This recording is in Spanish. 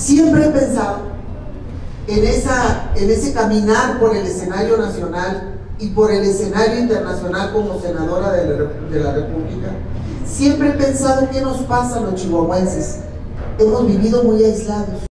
Siempre he pensado en ese caminar por el escenario nacional y por el escenario internacional como senadora de la República. Siempre he pensado qué nos pasa a los chihuahuenses. Hemos vivido muy aislados.